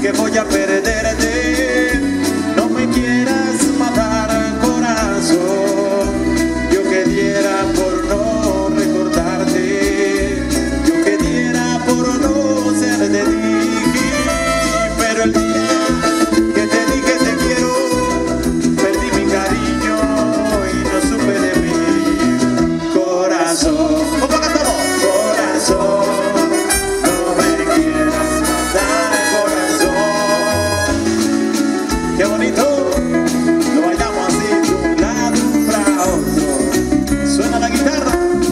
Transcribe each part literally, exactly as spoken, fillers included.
que voy a perderte. No me quieras matar, corazón. Yo que diera por no recordarte, yo que diera por no ser de ti. Pero el día que te dije te quiero, perdí mi cariño y no supe de mí. Corazón, ¿cómo cantamos? Corazón, no me quieras matar, corazón. Qué bonito, lo bailamos así de un lado para otro. Suena la guitarra.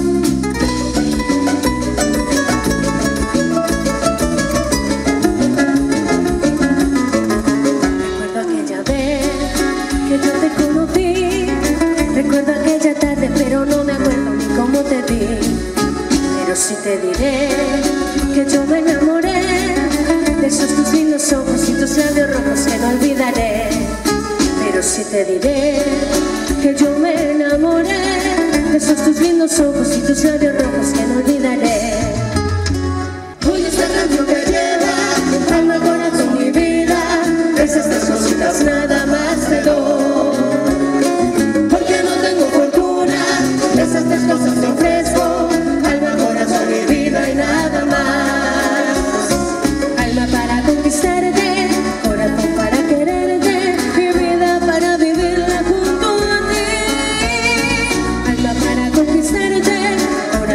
Recuerdo aquella tarde, pero no me acuerdo ni cómo te vi. Pero sí te diré que yo me enamoré de esos tus lindos ojos y tus labios rojos que no olvidaré. Pero sí te diré que yo me enamoré de esos tus lindos ojos y tus labios rojos que no olvidaré. Hoy esta canción que lleva alma, corazón y vida, esas tres cositas nada más te doy. Esas tres cosas te ofrezco, alma, corazón y vida y nada más. Alma para conquistarte, corazón para quererte, y vida para vivirla junto a ti. Alma para conquistarte, corazón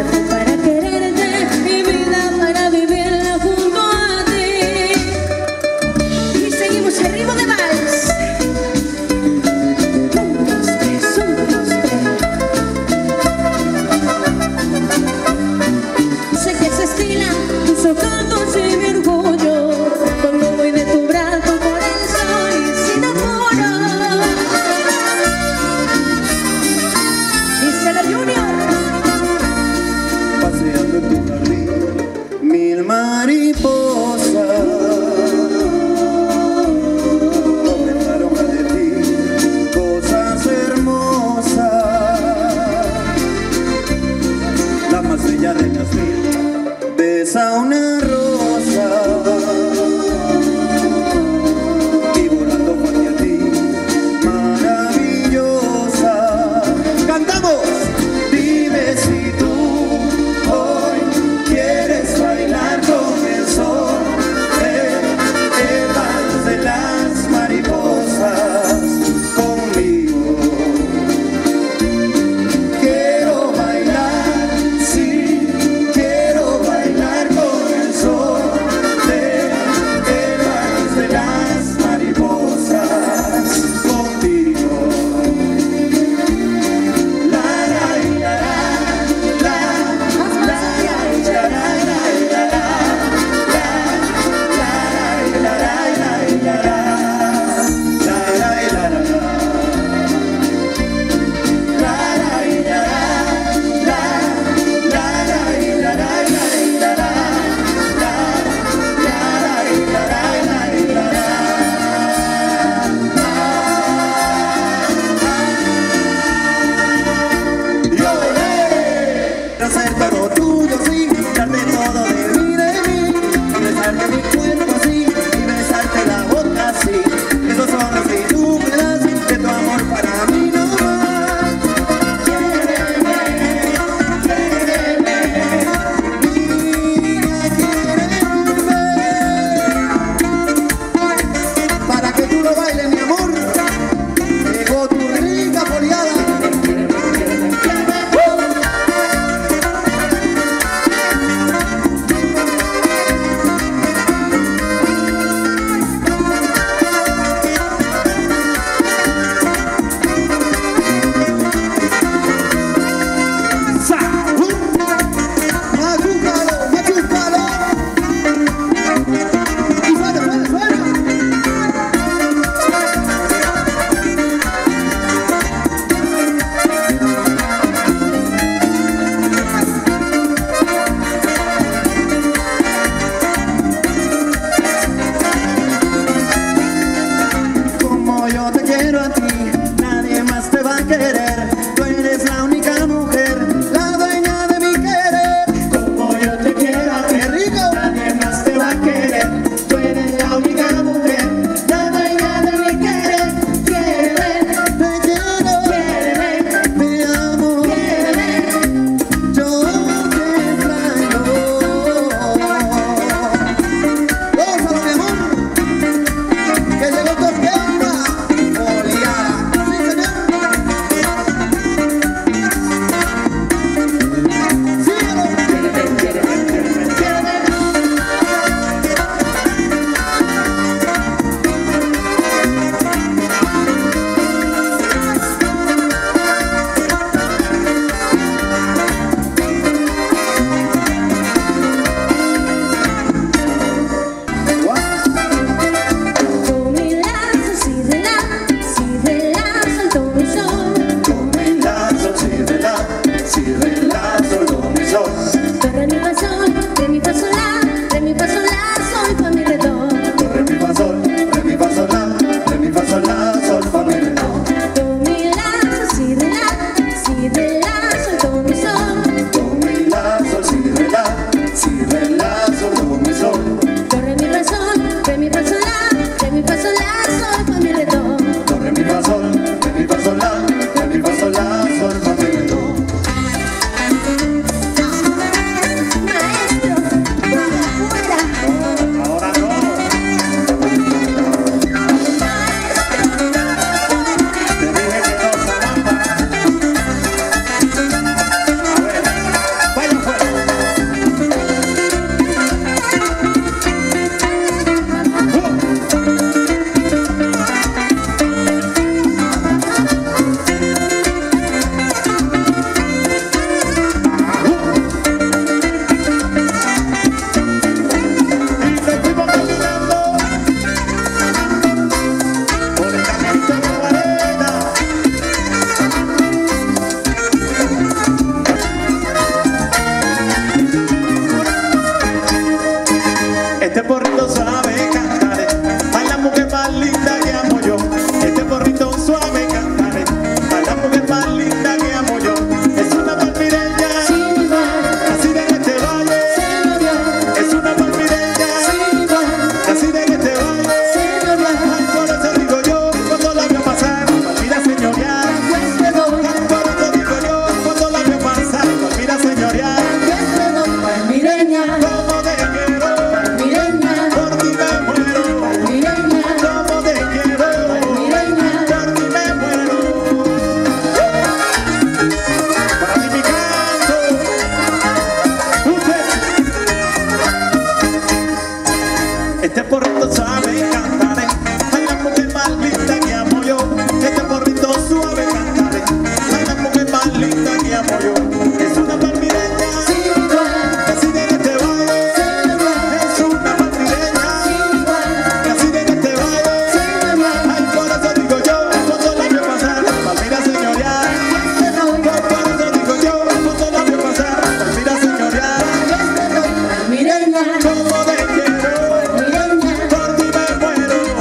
suave cantaré. A la mujer más linda que amo yo, este porrito suave cantaré. A la mujer más linda que amo yo, es una palmireña, casi de este baile. Es una palmireña, casi de este baile. Ay, por eso digo yo, cuando la veo pasar, Palmira señorial. Por eso digo yo, cuando la veo pasar, Palmira señorial. Como te quiero, por ti me muero.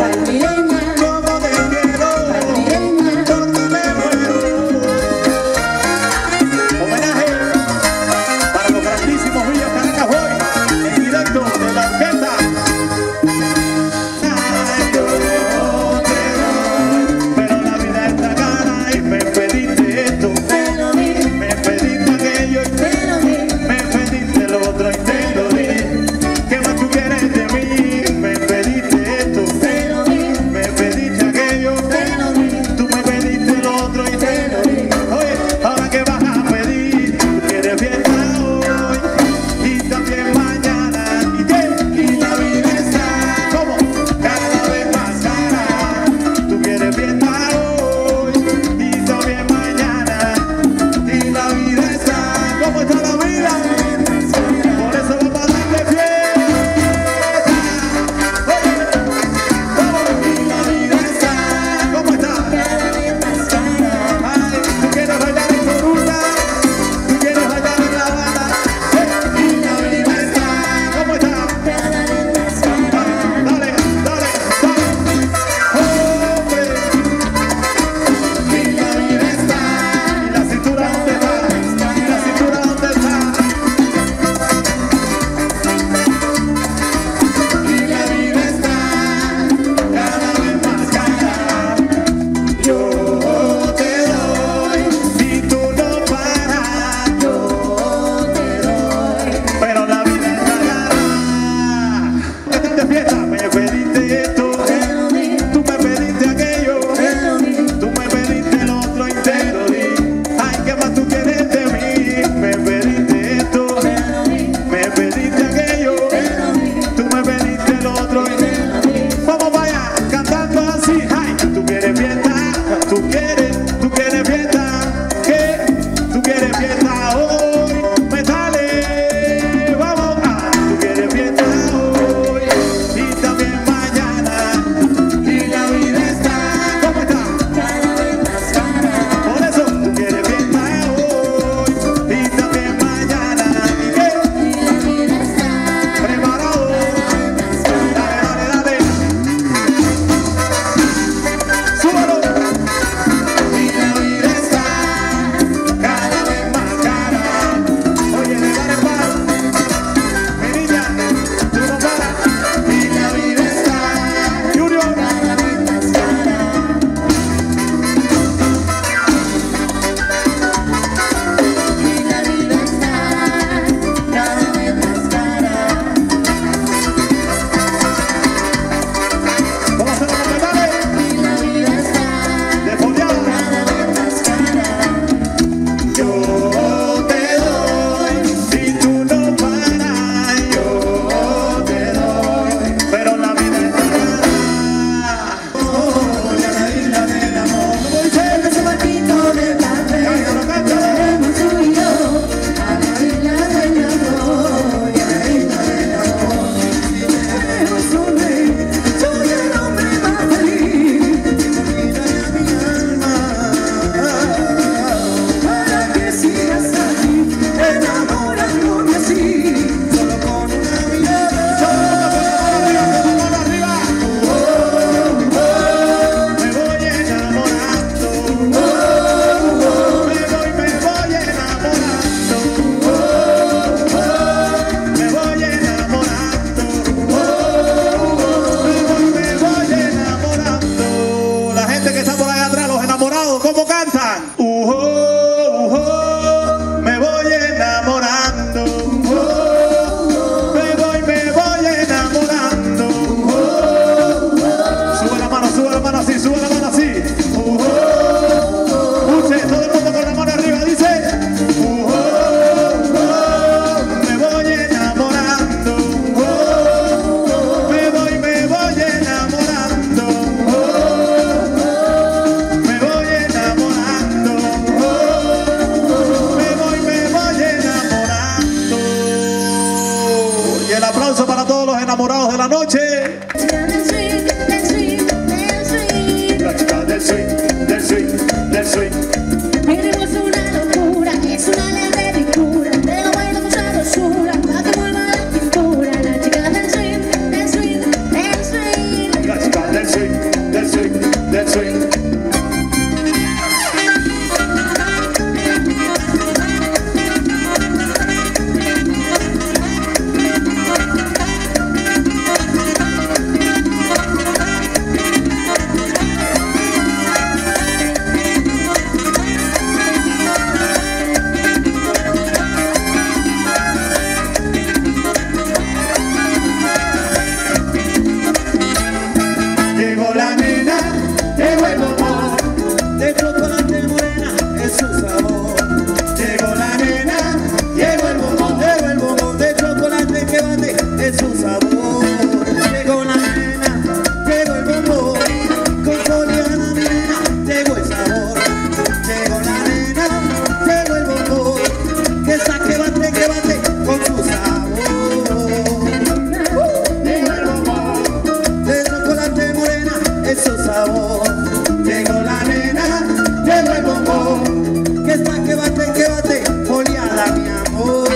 sabor. Llegó la nena, llegó el bombón, que está que bate, que bate, foliada mi amor.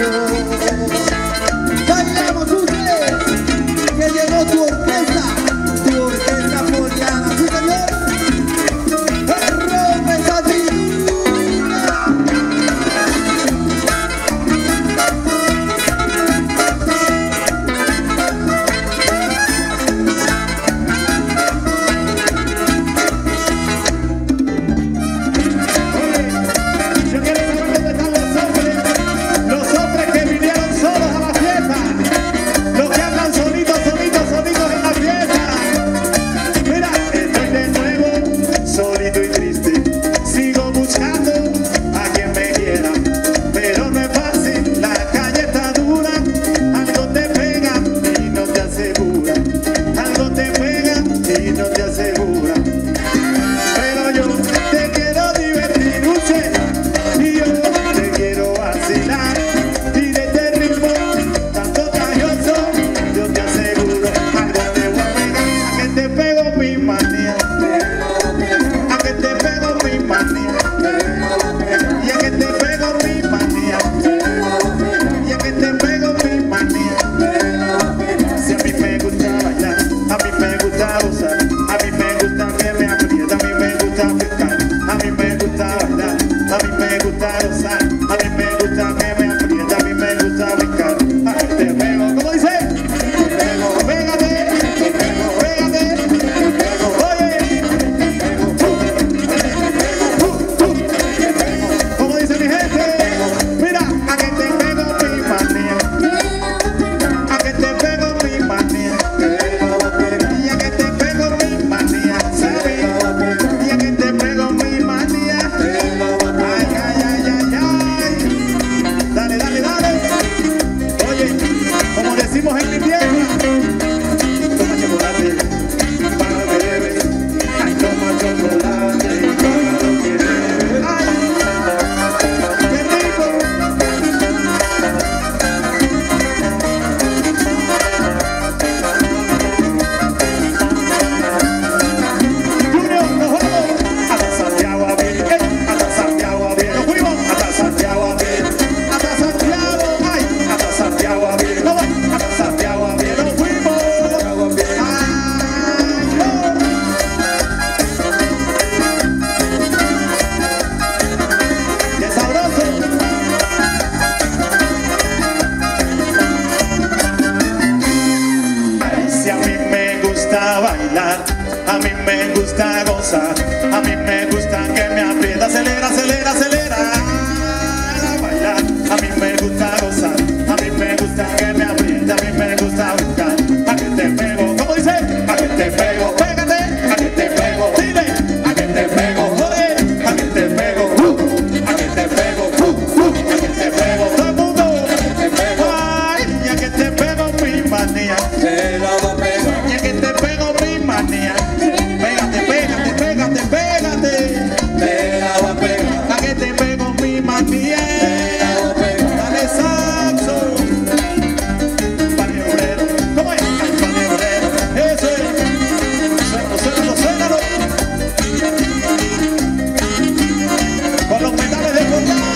Bailamos ustedes, que llegó tu orquesta, tu orquesta foliada, ¿sí señor? ¡Rompe esa cintura! A mí me gusta gozar, a mí me gusta que me aprieta, acelera, acelera, acelera, a bailar. A mí me gusta gozar, a mí me gusta que me aprieta, a mí me gusta brincar. A que te pego, ¿cómo dice? A que te pego, pégate, a que te pego, dile, a que te pego, joder, a que te pego, uh, a que te pego, uh, uh, a que te pego, todo el mundo, a que te pego, ay, a que te pego mi manía, te la voy a pegar, y a que te pego mi manía. Pégate, pégate, pégate, pégate. Te la voy a pegar. A que te pego mi manía. Te la voy a pegar. Dale saxo. Pañolero. ¿Cómo es? Pañolero. Eso es. Suénalo, suénalo, suénalo. Con los metales de colgada.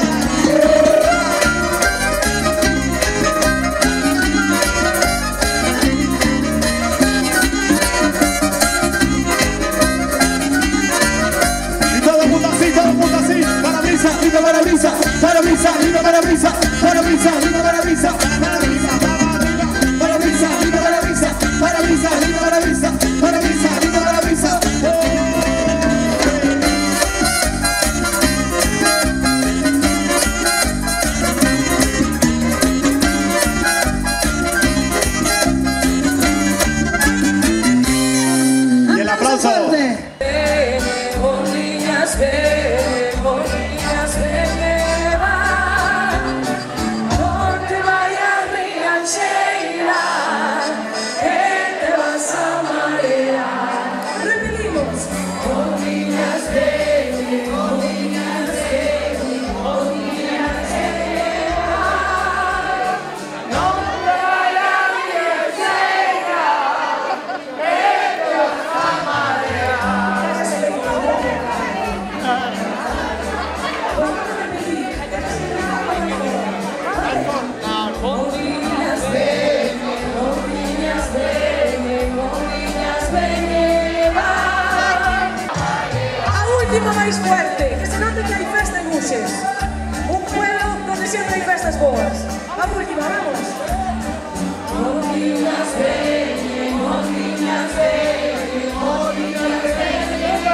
máis fuerte, que se note que hai festa en Uxes. Un pueblo donde siempre hai festas boas. A última, vamos. Oh, niñas, ven, oh, niñas, ven, oh, niñas, ven,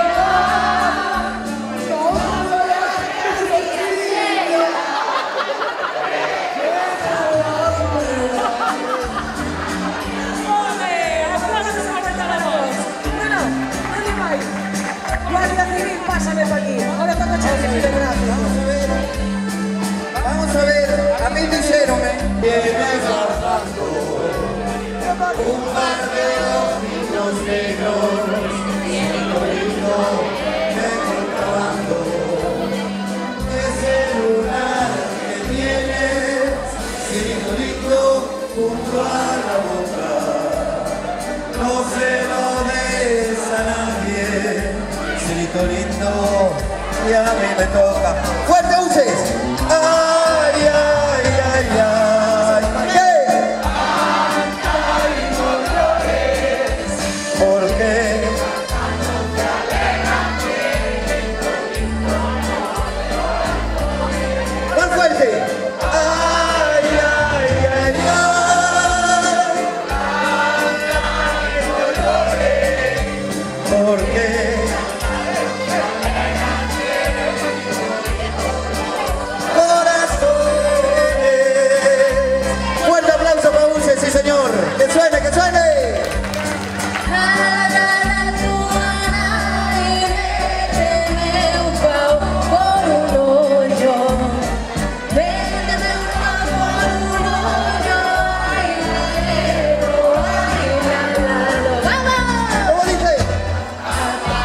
Guardia Civil, pásame por aquí. Ahora toca choque, mi brazo. Vamos a ver, a mí dijeron que me bajando un par de niños negros, siendo lindo de contrabando. Ese lunar que tienes, siendo lindo junto a la boca, no se lo des a nadie. Cielito lindo, y a mí me toca. ¡Fuerte, Uxes! ¡Ay, ay, ay, ay! ¿Qué? ¡Ay, no llores! ¿Por qué? ¡Más fuerte! ¡Ay, ay, ay, ay! ¡Ay, no llores! ¿Por qué? Sí, señor, que suene, que suene. ¿Cómo dice?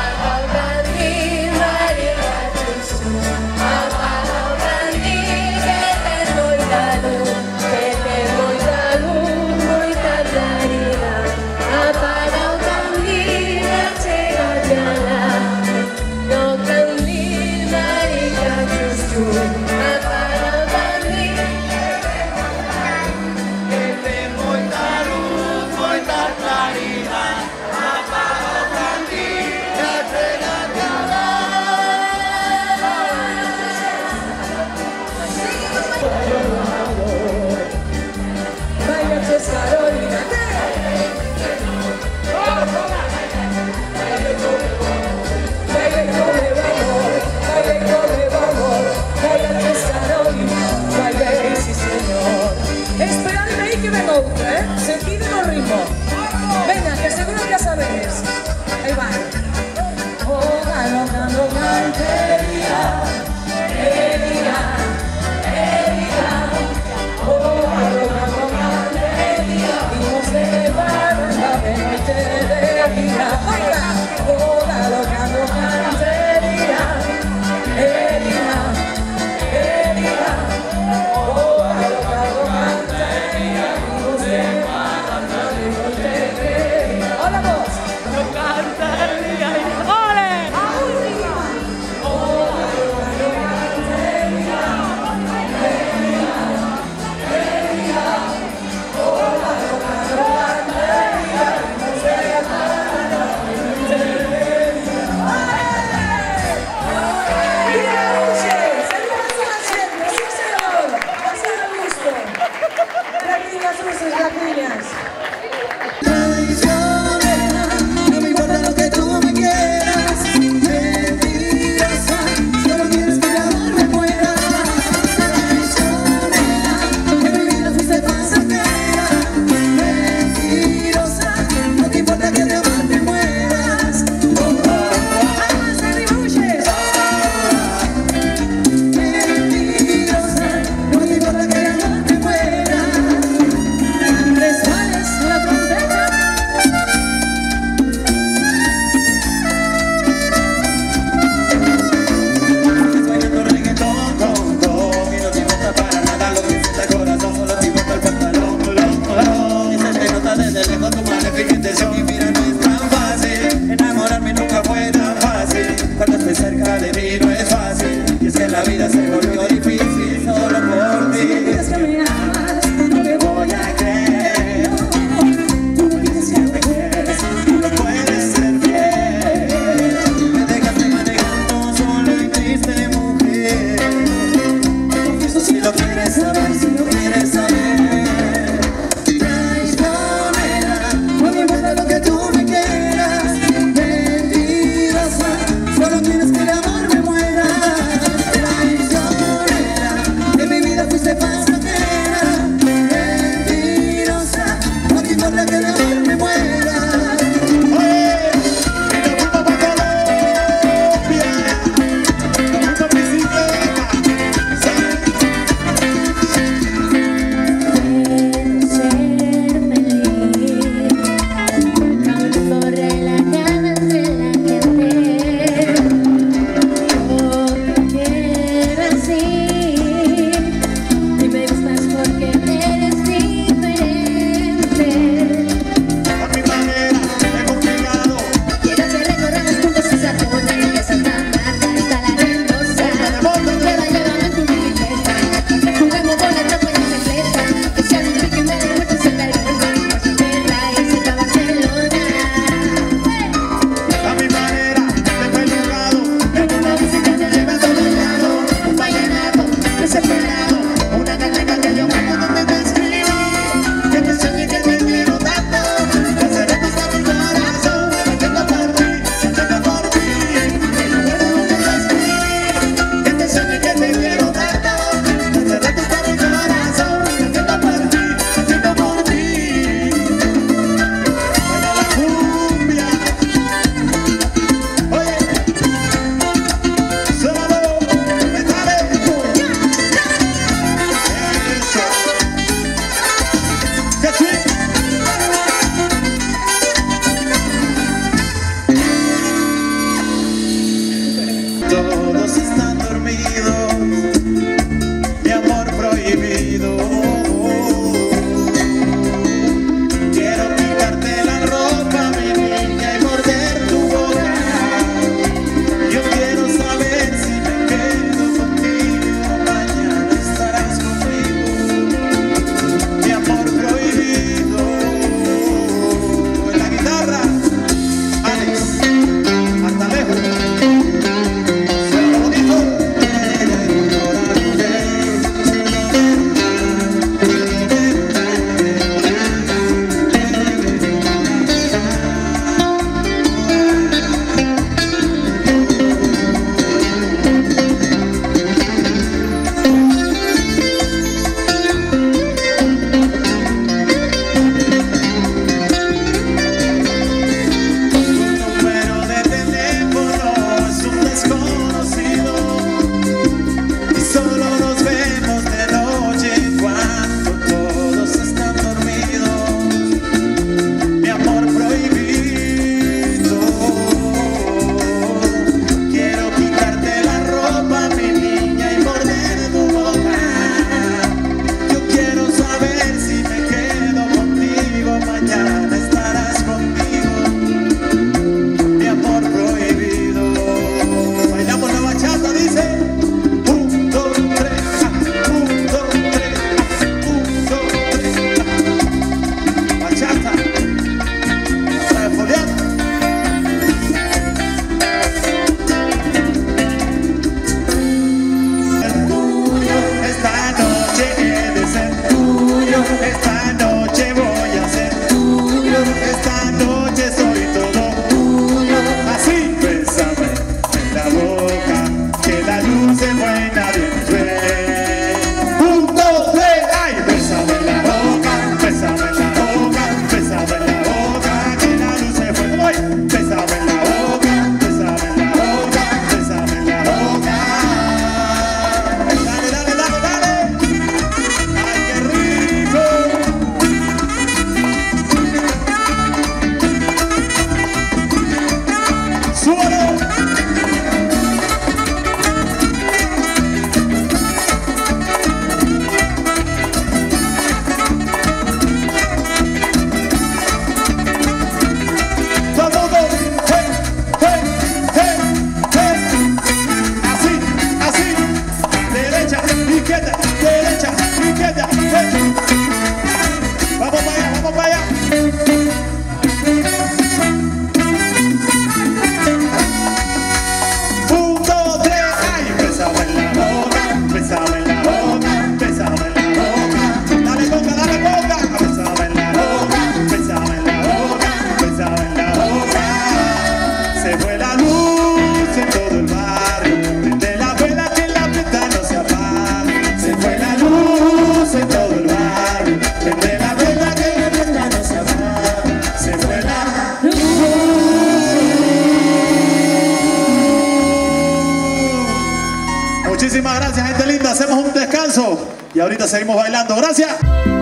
todos están dormidos, mi amor prohibido. Quiero quitarte la ropa, mi niña, y morder tu boca. Yo quiero saber si me quedo contigo, mañana estarás conmigo, mi amor prohibido. En la guitarra, Alex, hasta lejos. Suena bonito. Muchísimas gracias, gente linda. Hacemos un descanso y ahorita seguimos bailando. Gracias.